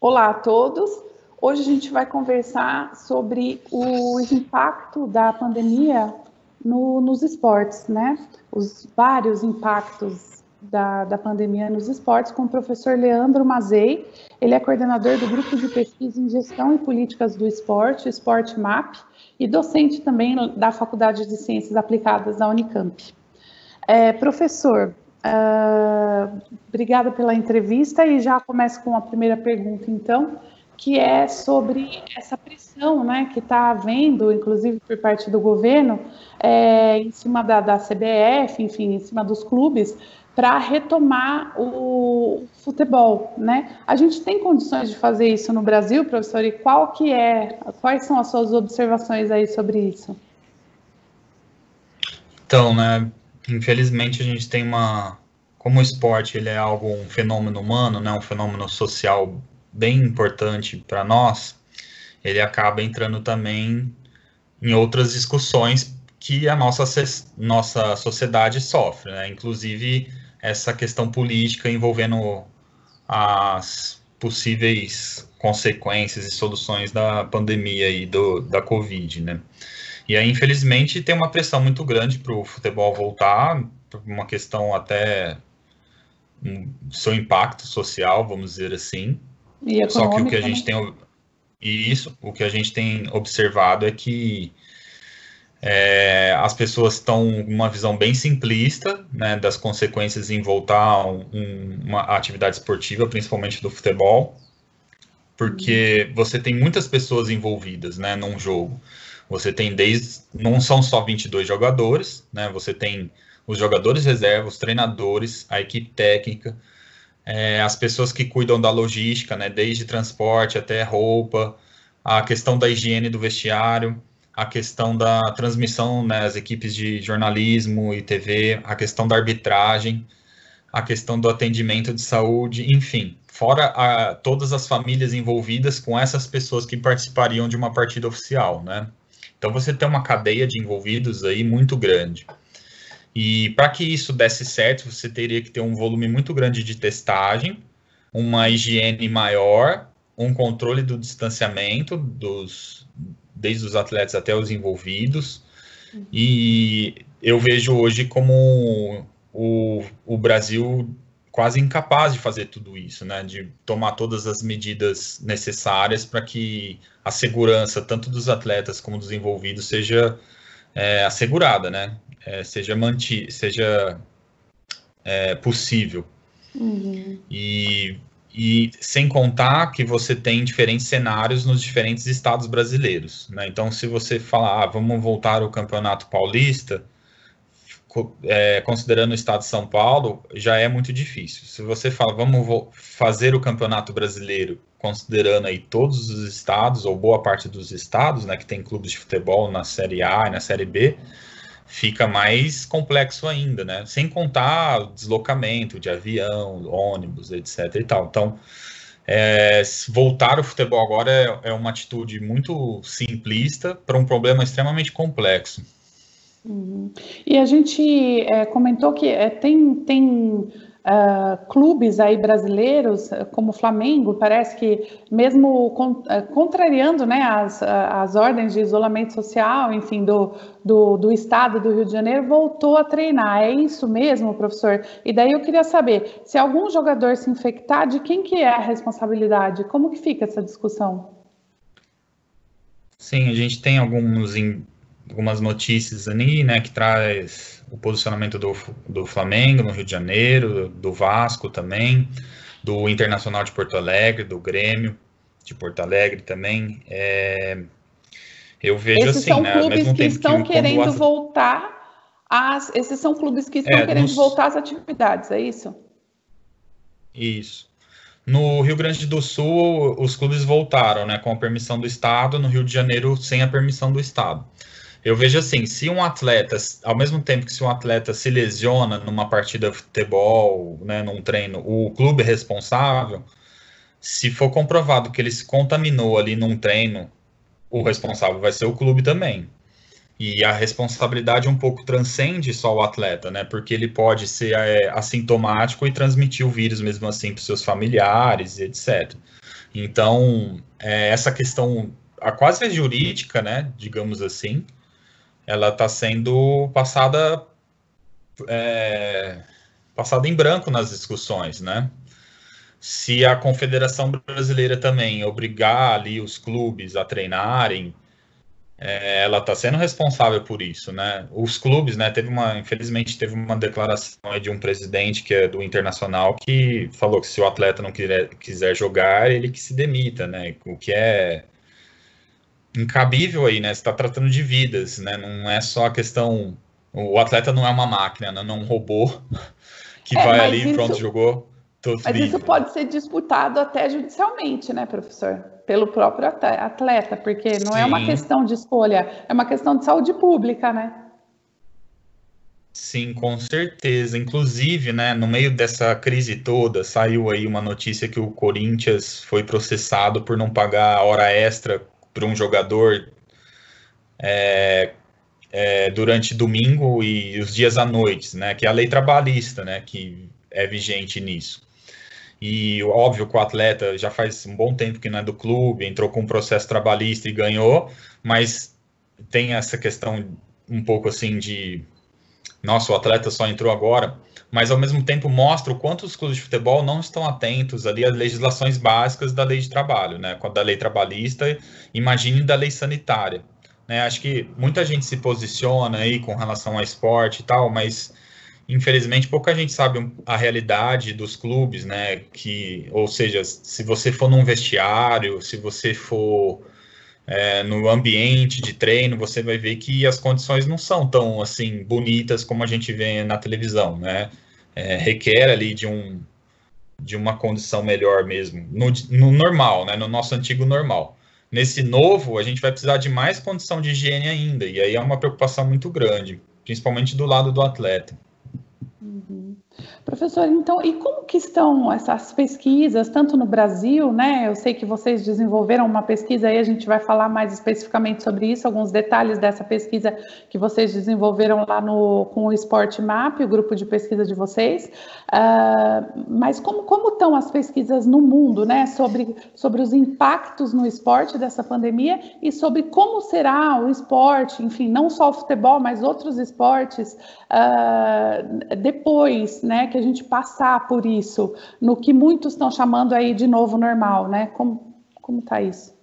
Olá a todos. Hoje a gente vai conversar sobre o impacto da pandemia nos esportes, né? Os vários impactos da pandemia nos esportes, com o professor Leandro Mazei. Ele é coordenador do Grupo de Pesquisa em Gestão e Políticas do Esporte, SportMap, e docente também da Faculdade de Ciências Aplicadas da Unicamp. Professor, obrigada pela entrevista e já começo com a primeira pergunta, então, que é sobre essa pressão, né, que está havendo, inclusive por parte do governo, em cima da CBF, enfim, em cima dos clubes, para retomar o futebol, né? A gente tem condições de fazer isso no Brasil, professor? E quais são as suas observações aí sobre isso? Então, né, infelizmente a gente tem como o esporte ele é um fenômeno humano, né, um fenômeno social bem importante para nós, ele acaba entrando também em outras discussões que a nossa sociedade sofre, né, inclusive essa questão política envolvendo as possíveis consequências e soluções da pandemia e da Covid, né. E aí, infelizmente, tem uma pressão muito grande para o futebol voltar, por uma questão até seu impacto social, vamos dizer assim. E Só que o que a econômico, gente né? o que a gente tem observado é que as pessoas estão com uma visão bem simplista, né, das consequências em voltar a uma atividade esportiva, principalmente do futebol, porque você tem muitas pessoas envolvidas, né, num jogo. Você tem não são só 22 jogadores, né? Você tem os jogadores reserva, os treinadores, a equipe técnica, as pessoas que cuidam da logística, né? Desde transporte até roupa, a questão da higiene do vestiário, a questão da transmissão, né? As equipes de jornalismo e TV, a questão da arbitragem, a questão do atendimento de saúde, enfim, fora todas as famílias envolvidas com essas pessoas que participariam de uma partida oficial, né? Então você tem uma cadeia de envolvidos aí muito grande. E para que isso desse certo, você teria que ter um volume muito grande de testagem, uma higiene maior, um controle do distanciamento desde os atletas até os envolvidos. E eu vejo hoje como o Brasil quase incapaz de fazer tudo isso, né? De tomar todas as medidas necessárias para que a segurança, tanto dos atletas como dos envolvidos, seja assegurada, né? Seja possível. Uhum. E sem contar que você tem diferentes cenários nos diferentes estados brasileiros, né? Então, se você falar, vamos voltar ao Campeonato Paulista, considerando o estado de São Paulo, já é muito difícil. Se você fala, vamos fazer o Campeonato Brasileiro, considerando aí todos os estados, ou boa parte dos estados, né, que tem clubes de futebol na Série A e na Série B, fica mais complexo ainda, né? Sem contar o deslocamento de avião, ônibus, etc. e tal. Então, voltar ao futebol agora é uma atitude muito simplista para um problema extremamente complexo. Uhum. E a gente comentou que tem clubes aí brasileiros, como o Flamengo, parece que mesmo contrariando, né, as ordens de isolamento social, enfim, do estado do Rio de Janeiro, voltou a treinar. É isso mesmo, professor? E daí eu queria saber, se algum jogador se infectar, de quem que é a responsabilidade? Como que fica essa discussão? Sim, a gente tem algumas notícias ali, né, que traz o posicionamento do Flamengo no Rio de Janeiro, do Vasco também, do Internacional de Porto Alegre, do Grêmio de Porto Alegre também. Eu vejo Esses assim, são né, ao clubes mesmo que tempo que estão querendo voltar esses são clubes que estão querendo voltar às atividades, é isso? Isso. No Rio Grande do Sul, os clubes voltaram, né, com a permissão do Estado, no Rio de Janeiro, sem a permissão do Estado. Eu vejo assim, se um atleta, ao mesmo tempo que se um atleta se lesiona numa partida de futebol, né, num treino, o clube é responsável, se for comprovado que ele se contaminou ali num treino, o responsável vai ser o clube também. E a responsabilidade um pouco transcende só o atleta, né? Porque ele pode ser assintomático e transmitir o vírus mesmo assim para os seus familiares e etc. Então, essa questão, a quase jurídica, né, digamos assim, ela está sendo passada em branco nas discussões, né? Se a Confederação Brasileira também obrigar ali os clubes a treinarem, ela está sendo responsável por isso, né? Os clubes, né? Infelizmente, teve uma declaração de um presidente que é do Internacional que falou que se o atleta não quiser jogar, ele que se demita, né? O que é incabível aí, né? Você está tratando de vidas, né? Não é só a questão. O atleta não é uma máquina, né? Não é um robô que É, vai ali e pronto, jogou, tô mas isso livre. pode ser disputado até judicialmente, né, professor? Pelo próprio atleta, porque não é uma Sim, questão de escolha, é uma questão de saúde pública, né? sim, com certeza. Inclusive, né, no meio dessa crise toda, saiu aí uma notícia que o Corinthians foi processado por não pagar hora extra para um jogador durante domingo e os dias à noite, né, que é a lei trabalhista, né, que é vigente nisso. E óbvio que o atleta já faz um bom tempo que não é do clube, entrou com um processo trabalhista e ganhou, mas tem essa questão um pouco assim de nossa, o atleta só entrou agora, mas ao mesmo tempo mostra o quanto os clubes de futebol não estão atentos ali às legislações básicas da lei de trabalho, né? Da lei trabalhista, imagine da lei sanitária. Né? Acho que muita gente se posiciona aí com relação ao esporte e tal, mas infelizmente pouca gente sabe a realidade dos clubes, né? Ou seja, se você for num vestiário, se você for no ambiente de treino, você vai ver que as condições não são tão assim bonitas como a gente vê na televisão, né? Requer ali de uma condição melhor mesmo, no normal, né? No nosso antigo normal. Nesse novo, a gente vai precisar de mais condição de higiene ainda, e aí é uma preocupação muito grande, principalmente do lado do atleta. Uhum. Professor, então, e como que estão essas pesquisas, tanto no Brasil, né? Eu sei que vocês desenvolveram uma pesquisa aí, a gente vai falar mais especificamente sobre isso, alguns detalhes dessa pesquisa que vocês desenvolveram lá com o Sport Map, o grupo de pesquisa de vocês. Mas como estão as pesquisas no mundo, né? Sobre os impactos no esporte dessa pandemia e sobre como será o esporte, enfim, não só o futebol, mas outros esportes depois, né, que a gente passar por isso, no que muitos estão chamando aí de novo normal, né? Como tá isso?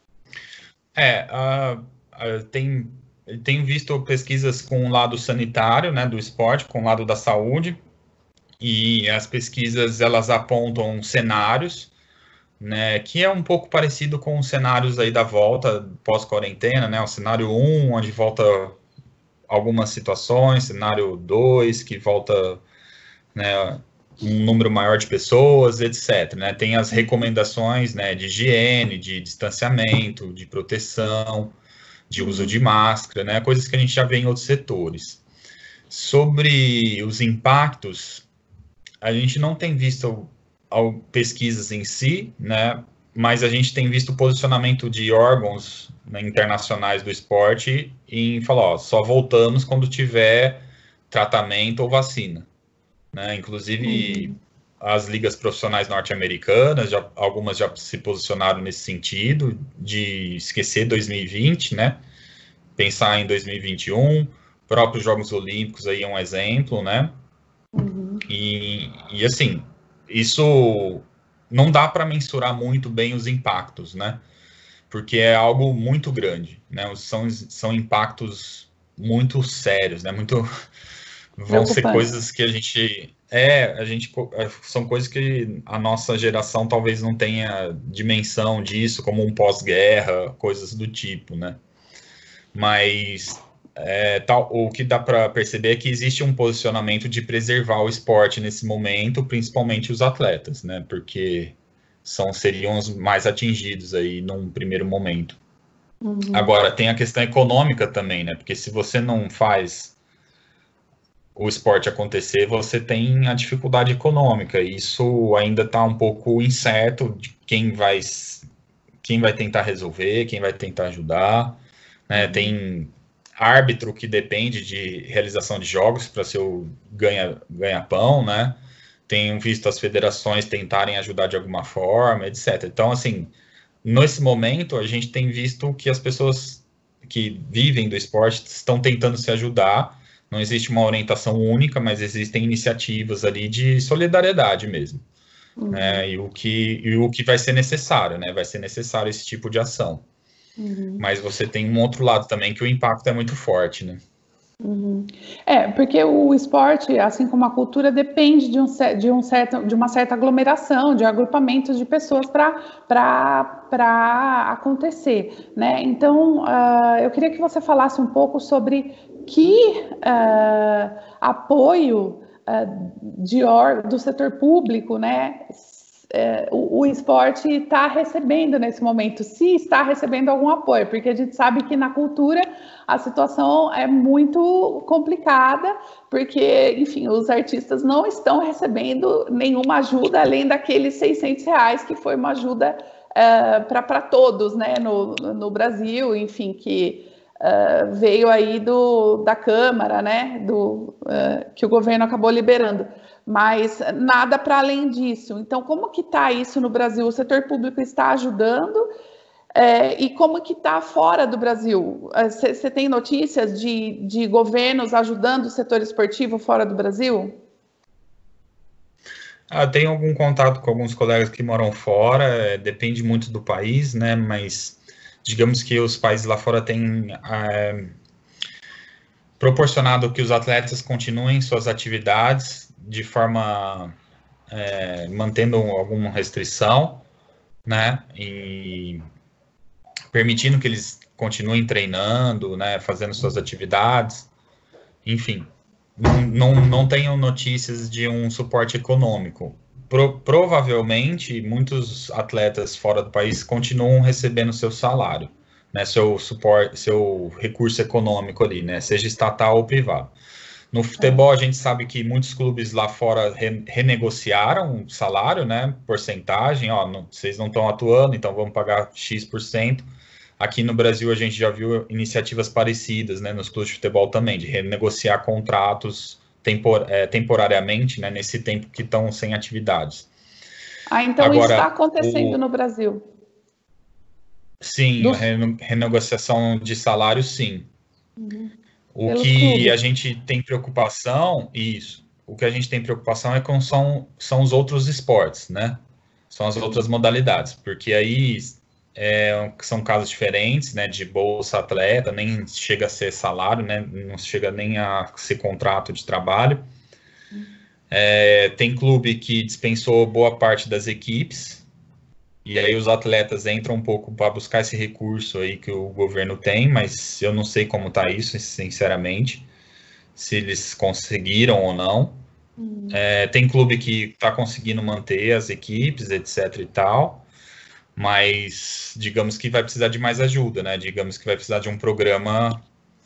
Tenho visto pesquisas com o lado sanitário, né, do esporte, com o lado da saúde, e as pesquisas elas apontam cenários, né, que é um pouco parecido com os cenários aí da volta pós-quarentena, né, o cenário 1, onde volta algumas situações, cenário 2, que volta, né, um número maior de pessoas, etc. Né? Tem as recomendações, né, de higiene, de distanciamento, de proteção, de uso de máscara, né, coisas que a gente já vê em outros setores. Sobre os impactos, a gente não tem visto pesquisas em si, né, mas a gente tem visto o posicionamento de órgãos, né, internacionais do esporte em falar, ó, só voltamos quando tiver tratamento ou vacina. Né? Inclusive, as ligas profissionais norte-americanas, algumas já se posicionaram nesse sentido, de esquecer 2020, né? Pensar em 2021, próprios Jogos Olímpicos aí é um exemplo, né? E assim, isso não dá para mensurar muito bem os impactos, né? Porque é algo muito grande, né? São impactos muito sérios, né? Vão ser Preocupante. coisas que são coisas que a nossa geração talvez não tenha dimensão disso, como um pós-guerra, coisas do tipo, né? Mas o que dá para perceber é que existe um posicionamento de preservar o esporte nesse momento, principalmente os atletas, né? Porque seriam os mais atingidos aí num primeiro momento. Agora, tem a questão econômica também, né? Porque se você não faz o esporte acontecer, você tem a dificuldade econômica. E isso ainda está um pouco incerto de quem vai tentar resolver, quem vai tentar ajudar. Né? Tem árbitro que depende de realização de jogos para ser o ganha-pão, né? tenho visto as federações tentarem ajudar de alguma forma, etc. Então, assim, nesse momento, a gente tem visto que as pessoas que vivem do esporte estão tentando se ajudar. Não existe uma orientação única, mas existem iniciativas ali de solidariedade mesmo. Né? E o que vai ser necessário, né? Vai ser necessário esse tipo de ação. Mas você tem um outro lado também, que o impacto é muito forte, né? Porque o esporte, assim como a cultura, depende de uma certa aglomeração, de agrupamentos de pessoas para acontecer, né? Então, eu queria que você falasse um pouco sobre que apoio do setor público, né? O esporte está recebendo nesse momento, se está recebendo algum apoio, porque a gente sabe que na cultura a situação é muito complicada, porque, enfim, os artistas não estão recebendo nenhuma ajuda além daqueles R$600, que foi uma ajuda para todos, né, no Brasil, enfim, que veio aí da Câmara, né, que o governo acabou liberando. Mas nada para além disso. Então, como que está isso no Brasil? O setor público está ajudando? E como que está fora do Brasil? Você tem notícias de governos ajudando o setor esportivo fora do Brasil? Tenho algum contato com alguns colegas que moram fora, depende muito do país, né? Mas digamos que os países lá fora têm proporcionado que os atletas continuem suas atividades de forma mantendo alguma restrição, né? E permitindo que eles continuem treinando, né? Fazendo suas atividades, enfim. Não tenho notícias de um suporte econômico. Provavelmente, muitos atletas fora do país continuam recebendo seu salário, né? Seu suporte, seu recurso econômico ali, né? Seja estatal ou privado. No futebol, a gente sabe que muitos clubes lá fora renegociaram o salário, né? Porcentagem, vocês não estão atuando, então vamos pagar X%. Aqui no Brasil, a gente já viu iniciativas parecidas, né? Nos clubes de futebol também, de renegociar contratos temporariamente, né? Nesse tempo que estão sem atividades. Então agora, isso está acontecendo no Brasil? Sim, renegociação de salário, sim. O que a gente tem preocupação, o que a gente tem preocupação são os outros esportes, né? São as outras modalidades, porque aí são casos diferentes, né? De bolsa atleta, nem chega a ser salário, né? Não chega nem a ser contrato de trabalho. Tem clube que dispensou boa parte das equipes, e aí os atletas entram um pouco para buscar esse recurso aí que o governo tem, mas eu não sei como está isso, sinceramente, se eles conseguiram ou não. Tem clube que está conseguindo manter as equipes, etc e tal, mas digamos que vai precisar de mais ajuda, né? Digamos que vai precisar de um programa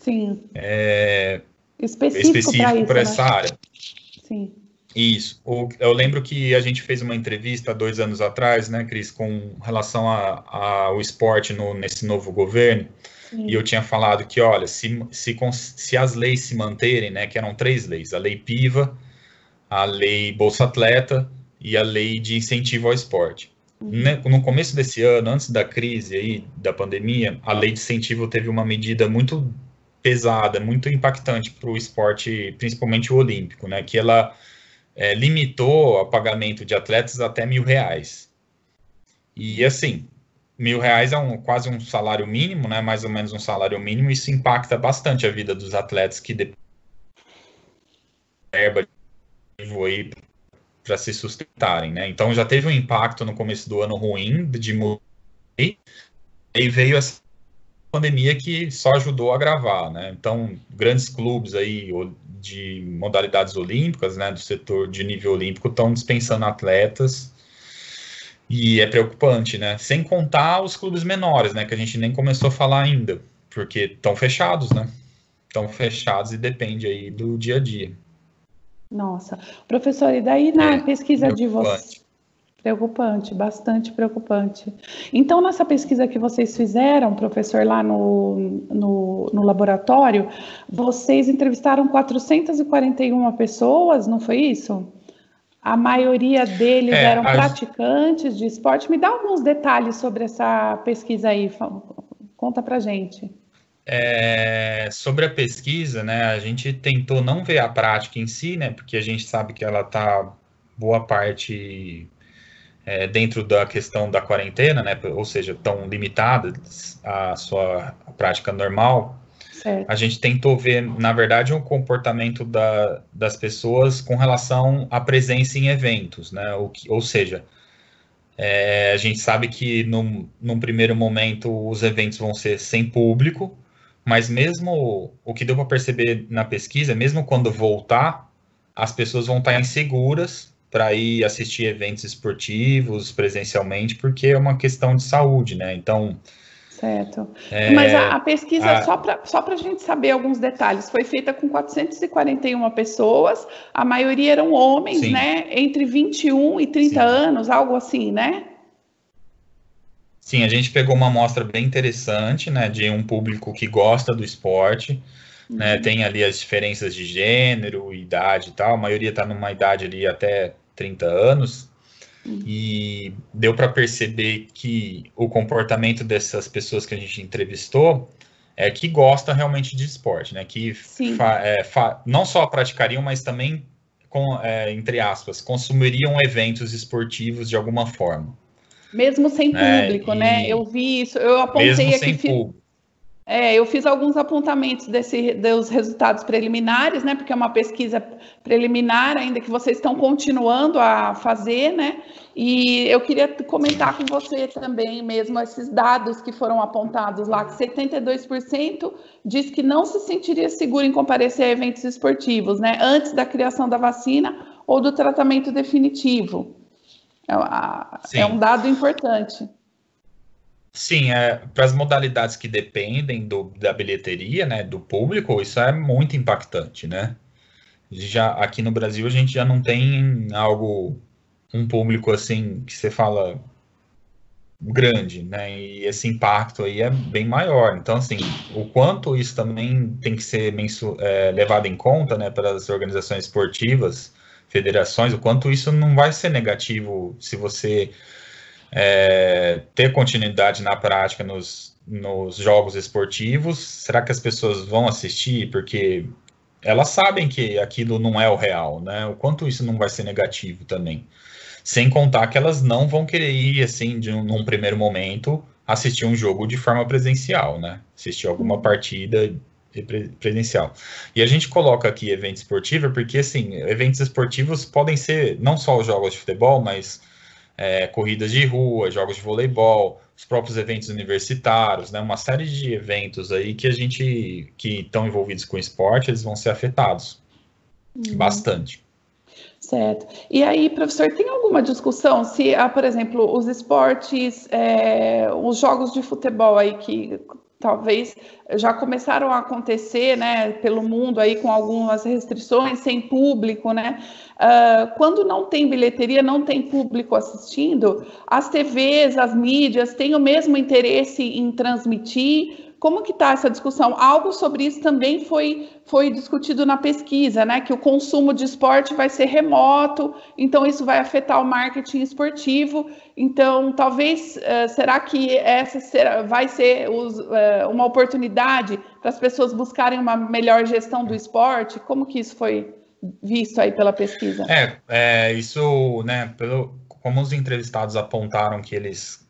específico para essa área. Sim. Isso. Eu lembro que a gente fez uma entrevista 2 anos atrás, né, Cris, com relação ao esporte nesse novo governo. Sim. E eu tinha falado que, olha, se as leis se manterem, né, que eram 3 leis, a lei PIVA, a lei Bolsa Atleta e a lei de incentivo ao esporte. No começo desse ano, antes da crise aí, da pandemia, a lei de incentivo teve uma medida muito pesada, muito impactante para o esporte, principalmente o olímpico, né, que ela limitou o pagamento de atletas até R$1.000. E assim, R$1.000 é quase um salário mínimo, né? Mais ou menos um salário mínimo. Isso impacta bastante a vida dos atletas que dependem de verba para se sustentarem, né? Então já teve um impacto no começo do ano ruim de mudar, e veio essa pandemia que só ajudou a agravar, né? Então grandes clubes aí de modalidades olímpicas, né, do setor de nível olímpico, estão dispensando atletas, e é preocupante, né? Sem contar os clubes menores, né, que a gente nem começou a falar ainda, porque estão fechados, né? Estão fechados e depende aí do dia a dia. Nossa, professor, e daí na pesquisa de vocês? Preocupante, bastante preocupante. Então, nessa pesquisa que vocês fizeram, professor, lá no laboratório, vocês entrevistaram 441 pessoas, não foi isso? a maioria deles eram a, praticantes de esporte? Me dá alguns detalhes sobre essa pesquisa aí, conta pra gente. Sobre a pesquisa, né, a gente tentou não ver a prática em si, né, porque a gente sabe que ela está boa parte dentro da questão da quarentena, né, ou seja, tão limitada a sua prática normal. Certo. A gente tentou ver, na verdade, o comportamento das pessoas com relação à presença em eventos, né, ou seja, a gente sabe que num primeiro momento os eventos vão ser sem público, mas mesmo o que deu para perceber na pesquisa, mesmo quando voltar, as pessoas vão estar inseguras para ir assistir eventos esportivos presencialmente, porque é uma questão de saúde, né? Então, certo. Mas a pesquisa, só para a gente saber alguns detalhes, foi feita com 441 pessoas, a maioria eram homens, sim, né? Entre 21 e 30 sim. anos, algo assim, né? Sim, a gente pegou uma amostra bem interessante, né, de um público que gosta do esporte, né, tem ali as diferenças de gênero, idade e tal, a maioria está numa idade ali até 30 anos, e deu para perceber que o comportamento dessas pessoas que a gente entrevistou é que gosta realmente de esporte, né, que não só praticariam, mas também, entre aspas, consumiriam eventos esportivos de alguma forma. Mesmo sem Né? público, né? Eu vi isso, eu Mesmo apontei aqui, sem público. eu fiz alguns apontamentos dos resultados preliminares, né? Porque é uma pesquisa preliminar, ainda que vocês estão continuando a fazer, né? E eu queria comentar com você também mesmo esses dados que foram apontados lá, que 72% diz que não se sentiria seguro em comparecer a eventos esportivos, né? Antes da criação da vacina ou do tratamento definitivo. É um dado importante. Sim, para as modalidades que dependem da bilheteria, né, do público, isso é muito impactante, né? Já aqui no Brasil a gente já não tem um público assim que você fala grande, né? E esse impacto aí é bem maior. Então, assim, o quanto isso também tem que ser levado em conta, né, para as organizações esportivas, federações, o quanto isso não vai ser negativo se você ter continuidade na prática nos jogos esportivos. Será que as pessoas vão assistir? Porque elas sabem que aquilo não é o real, né? O quanto isso não vai ser negativo também. Sem contar que elas não vão querer ir, assim, num primeiro momento, assistir um jogo de forma presencial, né? Assistir alguma partida presencial. E a gente coloca aqui evento esportivo porque, assim, eventos esportivos podem ser não só os jogos de futebol, mas corridas de rua, jogos de voleibol, os próprios eventos universitários, né? Uma série de eventos aí que que estão envolvidos com o esporte, eles vão ser afetados bastante. Certo. E aí, professor, tem alguma discussão se, por exemplo, os esportes, os jogos de futebol aí que talvez já começaram a acontecer, né, pelo mundo aí com algumas restrições, sem público, né? Quando não tem bilheteria, não tem público assistindo, as TVs, as mídias têm o mesmo interesse em transmitir. Como que está essa discussão? Algo sobre isso também foi discutido na pesquisa, né? Que o consumo de esporte vai ser remoto, então isso vai afetar o marketing esportivo. Então, talvez, será que vai ser uma oportunidade para as pessoas buscarem uma melhor gestão do esporte? Como que isso foi visto aí pela pesquisa? Isso, né, como os entrevistados apontaram que eles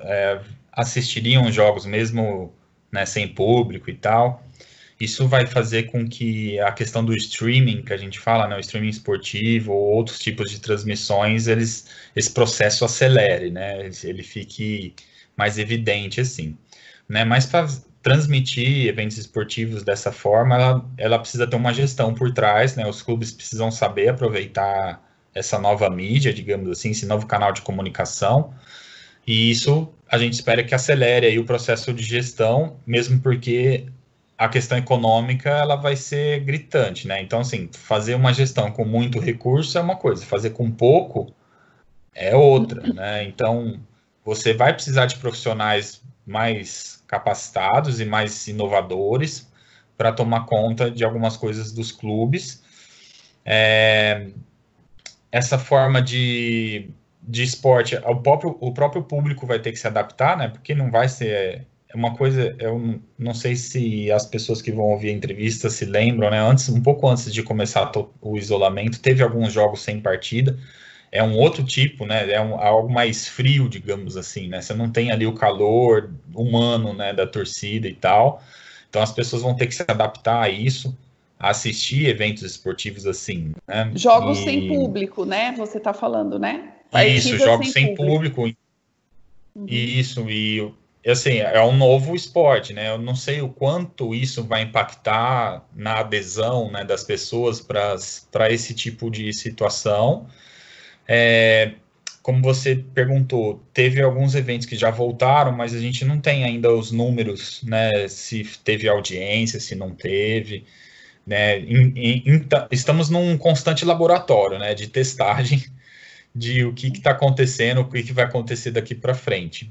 assistiriam jogos mesmo, né, sem público e tal, isso vai fazer com que a questão do streaming, que a gente fala, né, o streaming esportivo ou outros tipos de transmissões, esse processo acelere, né, ele fique mais evidente assim, né, mas para transmitir eventos esportivos dessa forma, ela precisa ter uma gestão por trás, né, os clubes precisam saber aproveitar essa nova mídia, digamos assim, esse novo canal de comunicação, e isso a gente espera que acelere aí o processo de gestão, mesmo porque a questão econômica ela vai ser gritante, né? Então, assim, fazer uma gestão com muito recurso é uma coisa, fazer com pouco é outra, né? Então, você vai precisar de profissionais mais capacitados e mais inovadores para tomar conta de algumas coisas dos clubes. essa forma de esporte, o próprio público vai ter que se adaptar, né? Porque não vai ser uma coisa, eu não sei se as pessoas que vão ouvir a entrevista se lembram, né? Um pouco antes de começar o isolamento, teve alguns jogos sem partida. É um outro tipo, né? Algo mais frio, digamos assim, né? Você não tem ali o calor humano, né, da torcida e tal. Então as pessoas vão ter que se adaptar a isso, a assistir eventos esportivos assim, né? Jogos sem público, né? Você está falando, né? Isso, Partidas jogos sem sem público. público, isso, e assim, é um novo esporte, né? Eu não sei o quanto isso vai impactar na adesão, né, das pessoas para esse tipo de situação. Como você perguntou, teve alguns eventos que já voltaram, mas a gente não tem ainda os números, né? Se teve audiência, se não teve, né? Estamos num constante laboratório, né? De testagem de o que está acontecendo, o que vai acontecer daqui para frente.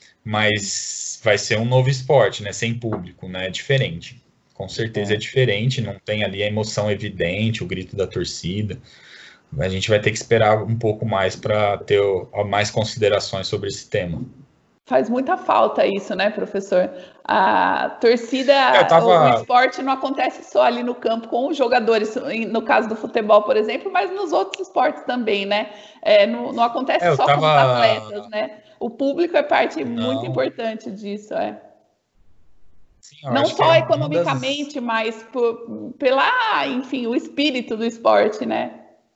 Mas vai ser um novo esporte, né? Sem público, né? É diferente. Com certeza é diferente, não tem ali a emoção evidente, o grito da torcida. A gente vai ter que esperar um pouco mais para ter mais considerações sobre esse tema. Faz muita falta isso, né, professor? A torcida, o esporte não acontece só ali no campo com os jogadores, no caso do futebol, por exemplo, mas nos outros esportes também, né? Não acontece só com os atletas, né? O público é parte muito importante disso, Sim, não só economicamente, mas pela, enfim, o espírito do esporte, né?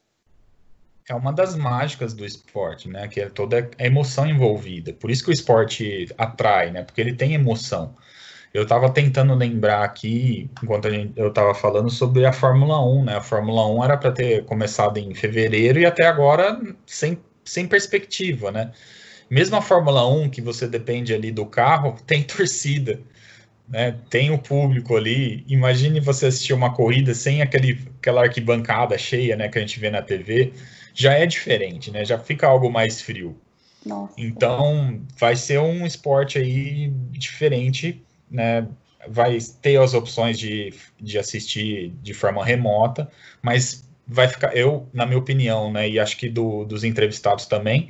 É uma das mágicas do esporte, né? Que é toda a emoção envolvida. Por isso que o esporte atrai, né? Porque ele tem emoção. Eu estava tentando lembrar aqui, enquanto eu estava falando sobre a Fórmula 1, né? A Fórmula 1 era para ter começado em fevereiro e até agora sem perspectiva, né? Mesmo a Fórmula 1, que você depende ali do carro, tem torcida, né? Tem o público ali. Imagine você assistir uma corrida sem aquela arquibancada cheia, né? Que a gente vê na TV. Já é diferente, né? Já fica algo mais frio. Nossa. Então, vai ser um esporte aí diferente, né? Vai ter as opções de assistir de forma remota, mas vai ficar, na minha opinião, né? E acho que dos entrevistados também,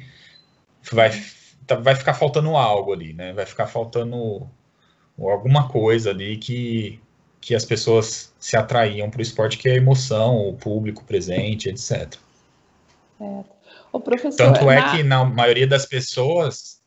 vai ficar faltando algo ali, né? Vai ficar faltando alguma coisa ali que as pessoas se atraíam para o esporte, que é a emoção, o público presente, etc. O professor, Tanto é que na maioria das pessoas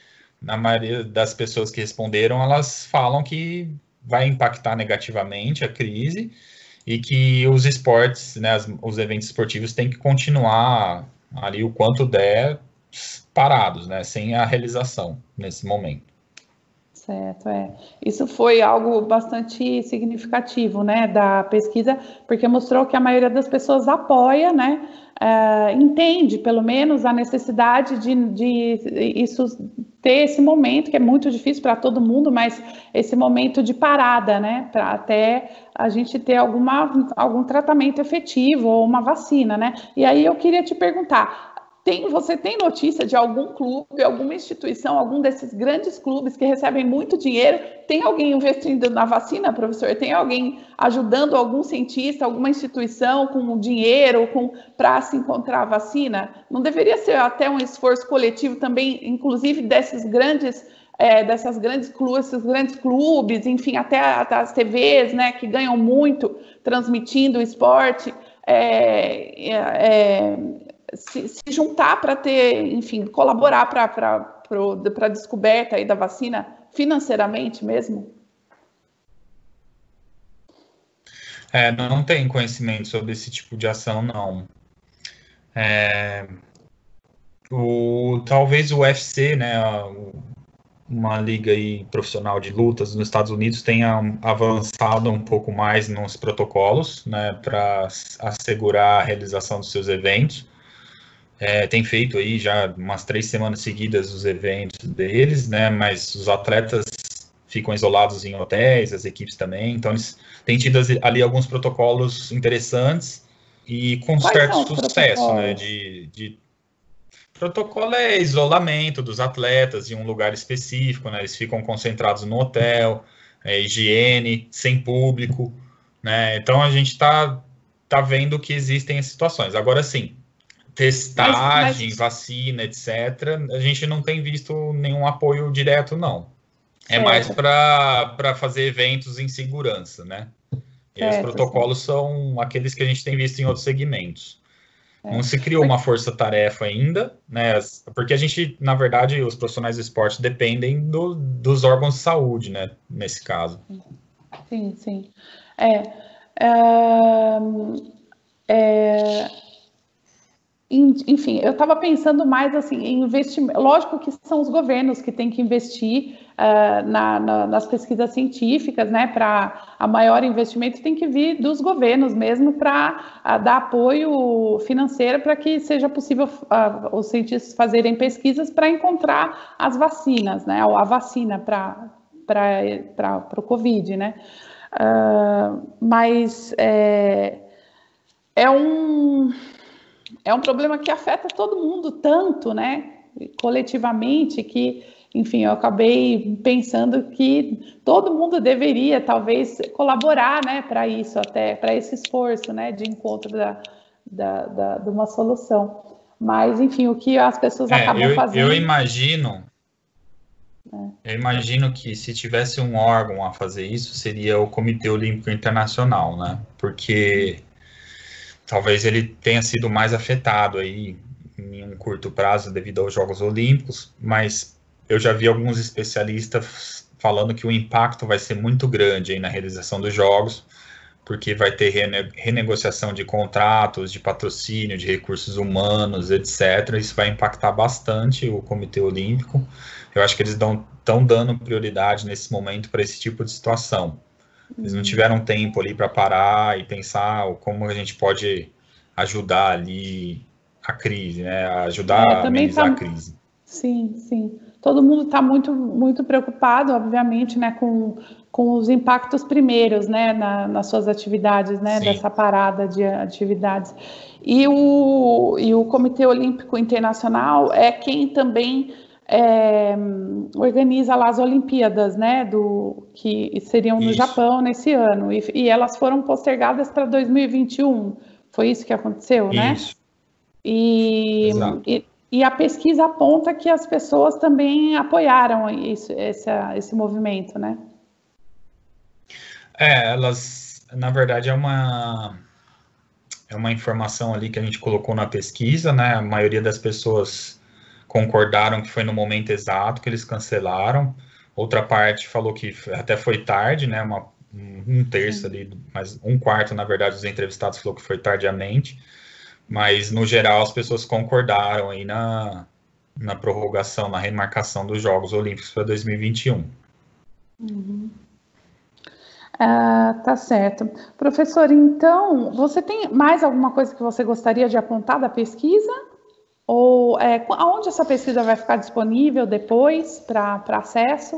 que responderam, elas falam que vai impactar negativamente a crise e que os esportes, né, os eventos esportivos têm que continuar ali o quanto der parados, né, sem a realização nesse momento. Certo, Isso foi algo bastante significativo, né, da pesquisa, porque mostrou que a maioria das pessoas apoia, né, entende, pelo menos, a necessidade de isso ter esse momento, que é muito difícil para todo mundo, mas esse momento de parada, né, para até a gente ter algum tratamento efetivo ou uma vacina, né. E aí eu queria te perguntar, você tem notícia de algum clube, alguma instituição, algum desses grandes clubes que recebem muito dinheiro? Tem alguém investindo na vacina, professor? Tem alguém ajudando algum cientista, alguma instituição com dinheiro para se encontrar a vacina? Não deveria ser até um esforço coletivo também, inclusive dessas grandes clubes, esses grandes clubes, enfim, até as TVs, né, que ganham muito transmitindo o esporte, se juntar para ter, enfim, colaborar para a descoberta aí da vacina financeiramente mesmo? Não tem conhecimento sobre esse tipo de ação, não. Talvez o UFC, né, uma liga aí profissional de lutas nos Estados Unidos, tenha avançado um pouco mais nos protocolos, né, para assegurar a realização dos seus eventos. Tem feito aí já umas 3 semanas seguidas os eventos deles, né? Mas os atletas ficam isolados em hotéis, as equipes também. Então, eles têm tido ali alguns protocolos interessantes e com certo sucesso, né? Protocolo é isolamento dos atletas em um lugar específico, né? Eles ficam concentrados no hotel, higiene, sem público, né? Então, a gente tá vendo que existem as situações. Agora, sim, testagem, vacina, etc., a gente não tem visto nenhum apoio direto, não. É mais para fazer eventos em segurança, né? E os protocolos são aqueles que a gente tem visto em outros segmentos. Não se criou uma força-tarefa ainda, né? Porque a gente, na verdade, os profissionais do esporte dependem dos órgãos de saúde, né? Nesse caso. Sim, sim. Enfim, eu estava pensando mais assim em investimento. Lógico que são os governos que têm que investir nas pesquisas científicas, né? Para a maior investimento tem que vir dos governos mesmo para dar apoio financeiro para que seja possível os cientistas fazerem pesquisas para encontrar as vacinas, né? Ou a vacina para o Covid, né? Mas é um problema que afeta todo mundo tanto, né, coletivamente, que, enfim, eu acabei pensando que todo mundo deveria, talvez, colaborar, né, para isso, até para esse esforço, né, de encontro de uma solução. Mas, enfim, o que as pessoas acabam fazendo... Eu imagino que se tivesse um órgão a fazer isso, seria o Comitê Olímpico Internacional, né, porque... talvez ele tenha sido mais afetado aí em um curto prazo devido aos Jogos Olímpicos, mas eu já vi alguns especialistas falando que o impacto vai ser muito grande aí na realização dos Jogos, porque vai ter renegociação de contratos, de patrocínio, de recursos humanos, etc. Isso vai impactar bastante o Comitê Olímpico. Eu acho que eles estão dando prioridade nesse momento para esse tipo de situação. Eles não tiveram tempo ali para parar e pensar como a gente pode ajudar ali a crise, né? Ajudar a amenizar a crise. Sim, sim. Todo mundo está muito, muito preocupado, obviamente, né, com os impactos primeiros, né, nas suas atividades, né, dessa parada de atividades. E o Comitê Olímpico Internacional é quem também organiza lá as Olimpíadas, né, que seriam no Japão nesse ano, e elas foram postergadas para 2021. Foi isso que aconteceu, né? Isso. E a pesquisa aponta que as pessoas também apoiaram esse movimento, né? Elas, na verdade, é uma informação ali que a gente colocou na pesquisa, né? A maioria das pessoas concordaram que foi no momento exato que eles cancelaram. Outra parte falou que até foi tarde, né? Um terço ali, mas um quarto, na verdade, dos entrevistados falou que foi tardiamente. Mas, no geral, as pessoas concordaram aí na prorrogação, na remarcação dos Jogos Olímpicos para 2021. Tá certo. Professor, então, você tem mais alguma coisa que você gostaria de apontar da pesquisa? Ou aonde essa pesquisa vai ficar disponível depois para acesso?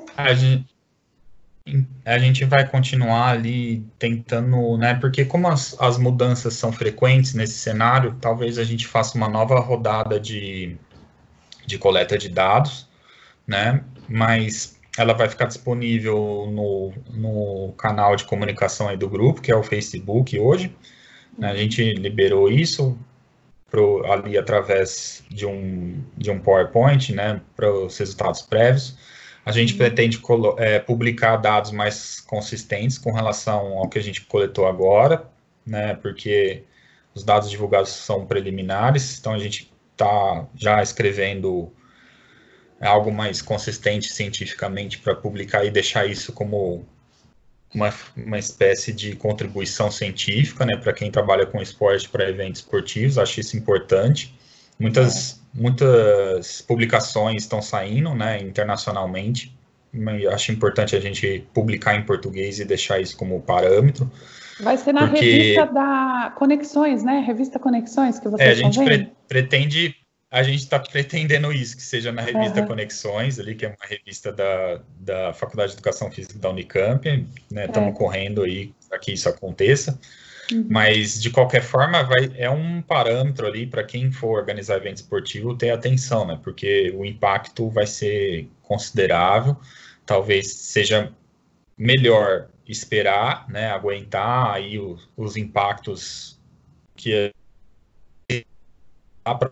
A gente vai continuar ali tentando, né? Porque como as mudanças são frequentes nesse cenário, talvez a gente faça uma nova rodada de coleta de dados, né? Mas ela vai ficar disponível no canal de comunicação aí do grupo, que é o Facebook hoje. Né? A gente liberou isso ali através de um PowerPoint, né? Para os resultados prévios. A gente pretende publicar dados mais consistentes com relação ao que a gente coletou agora, né? Porque os dados divulgados são preliminares, então a gente está já escrevendo algo mais consistente cientificamente para publicar e deixar isso como uma espécie de contribuição científica, né? Para quem trabalha com esporte para eventos esportivos, acho isso importante. Muitas publicações estão saindo, né, internacionalmente. Acho importante a gente publicar em português e deixar isso como parâmetro. Vai ser na revista da Conexões, né? Revista Conexões que vocês estão vendo? A gente está pretendendo isso, que seja na revista Conexões, ali, que é uma revista da Faculdade de Educação Física da Unicamp, né? Estamos correndo aí para que isso aconteça. Mas, de qualquer forma, é um parâmetro ali para quem for organizar evento esportivo ter atenção, né? Porque o impacto vai ser considerável, talvez seja melhor esperar, né? Aguentar aí os impactos que para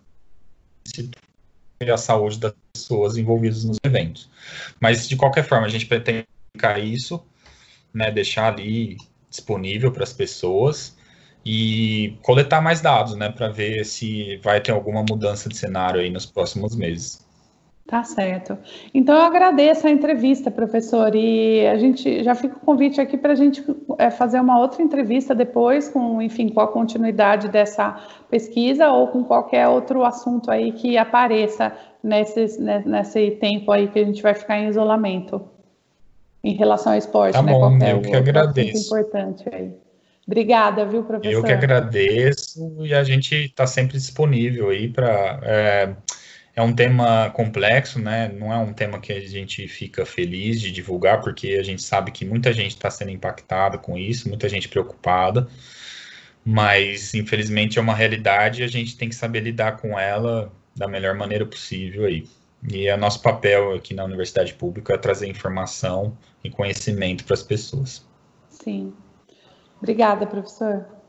a saúde das pessoas envolvidas nos eventos. Mas, de qualquer forma, a gente pretende ficar isso, né, deixar ali disponível para as pessoas e coletar mais dados, né, para ver se vai ter alguma mudança de cenário aí nos próximos meses. Tá certo. Então, eu agradeço a entrevista, professor, e a gente já fica o convite aqui para a gente fazer uma outra entrevista depois, com, enfim, com a continuidade dessa pesquisa ou com qualquer outro assunto aí que apareça nesse tempo aí que a gente vai ficar em isolamento, em relação ao esporte, Tá né? bom, Qualquer eu que outro assunto agradeço. importante aí. Obrigada, viu, professor? Eu que agradeço e a gente está sempre disponível aí para... É um tema complexo, né? Não é um tema que a gente fica feliz de divulgar, porque a gente sabe que muita gente está sendo impactada com isso, muita gente preocupada, mas infelizmente é uma realidade e a gente tem que saber lidar com ela da melhor maneira possível aí. E é nosso papel aqui na Universidade Pública é trazer informação e conhecimento para as pessoas. Sim. Obrigada, professor.